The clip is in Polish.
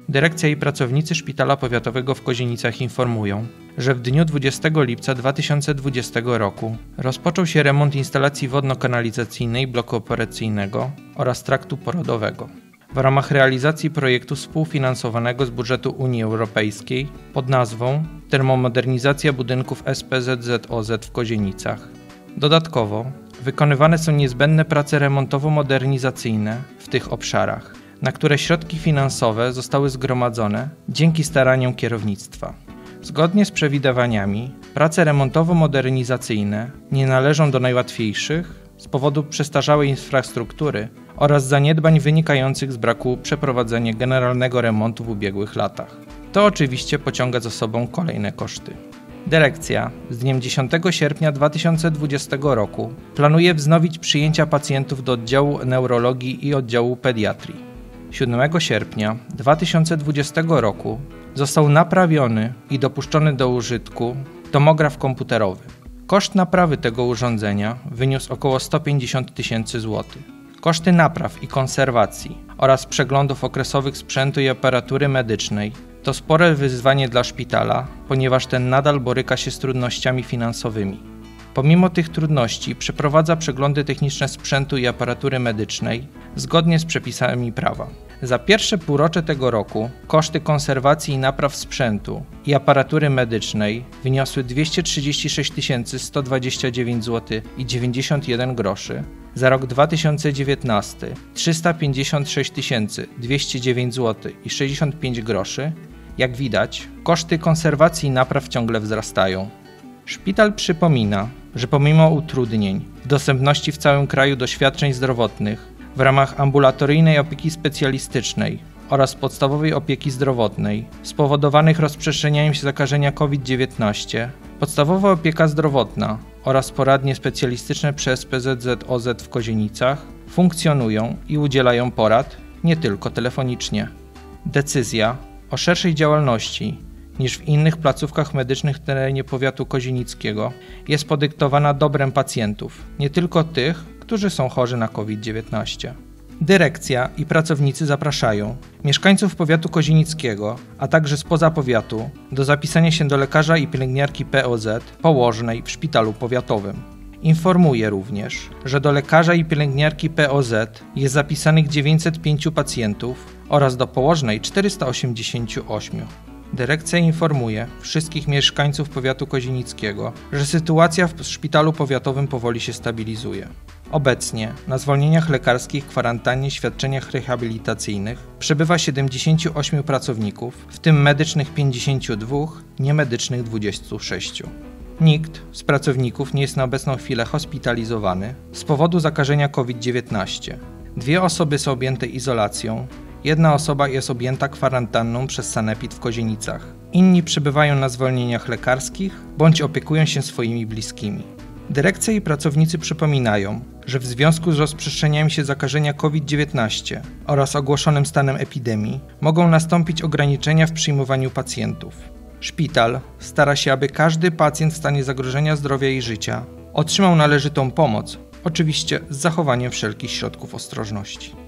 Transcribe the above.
Dyrekcja i pracownicy Szpitala Powiatowego w Kozienicach informują, że w dniu 20 lipca 2020 roku rozpoczął się remont instalacji wodno-kanalizacyjnej bloku operacyjnego oraz traktu porodowego. W ramach realizacji projektu współfinansowanego z budżetu Unii Europejskiej pod nazwą Termomodernizacja budynków SPZZOZ w Kozienicach. Dodatkowo wykonywane są niezbędne prace remontowo-modernizacyjne w tych obszarach, na które środki finansowe zostały zgromadzone dzięki staraniom kierownictwa. Zgodnie z przewidywaniami, prace remontowo-modernizacyjne nie należą do najłatwiejszych z powodu przestarzałej infrastruktury oraz zaniedbań wynikających z braku przeprowadzenia generalnego remontu w ubiegłych latach. To oczywiście pociąga za sobą kolejne koszty. Dyrekcja z dniem 10 sierpnia 2020 roku planuje wznowić przyjęcia pacjentów do oddziału neurologii i oddziału pediatrii. 7 sierpnia 2020 roku został naprawiony i dopuszczony do użytku tomograf komputerowy. Koszt naprawy tego urządzenia wyniósł około 150 tysięcy złotych. Koszty napraw i konserwacji oraz przeglądów okresowych sprzętu i aparatury medycznej to spore wyzwanie dla szpitala, ponieważ ten nadal boryka się z trudnościami finansowymi. Pomimo tych trudności przeprowadza przeglądy techniczne sprzętu i aparatury medycznej zgodnie z przepisami prawa. Za pierwsze półrocze tego roku koszty konserwacji i napraw sprzętu i aparatury medycznej wyniosły 236 129 zł i 91 groszy, za rok 2019 356 209 zł i 65 groszy. Jak widać, koszty konserwacji i napraw ciągle wzrastają. Szpital przypomina, że pomimo utrudnień w dostępności w całym kraju do świadczeń zdrowotnych w ramach ambulatoryjnej opieki specjalistycznej oraz podstawowej opieki zdrowotnej spowodowanych rozprzestrzenianiem się zakażenia COVID-19, podstawowa opieka zdrowotna oraz poradnie specjalistyczne przy SPZZOZ w Kozienicach funkcjonują i udzielają porad nie tylko telefonicznie. Decyzja o szerszej działalności niż w innych placówkach medycznych w terenie powiatu kozienickiego jest podyktowana dobrem pacjentów, nie tylko tych, którzy są chorzy na COVID-19. Dyrekcja i pracownicy zapraszają mieszkańców powiatu kozienickiego, a także spoza powiatu, do zapisania się do lekarza i pielęgniarki POZ położnej w szpitalu powiatowym. Informuje również, że do lekarza i pielęgniarki POZ jest zapisanych 905 pacjentów oraz do położnej 488. Dyrekcja informuje wszystkich mieszkańców powiatu kozienickiego, że sytuacja w szpitalu powiatowym powoli się stabilizuje. Obecnie na zwolnieniach lekarskich, kwarantannie, świadczeniach rehabilitacyjnych przebywa 78 pracowników, w tym medycznych 52, niemedycznych 26. Nikt z pracowników nie jest na obecną chwilę hospitalizowany z powodu zakażenia COVID-19. 2 osoby są objęte izolacją, 1 osoba jest objęta kwarantanną przez sanepid w Kozienicach. Inni przebywają na zwolnieniach lekarskich bądź opiekują się swoimi bliskimi. Dyrekcja i pracownicy przypominają, że w związku z rozprzestrzenianiem się zakażenia COVID-19 oraz ogłoszonym stanem epidemii mogą nastąpić ograniczenia w przyjmowaniu pacjentów. Szpital stara się, aby każdy pacjent w stanie zagrożenia zdrowia i życia otrzymał należytą pomoc, oczywiście z zachowaniem wszelkich środków ostrożności.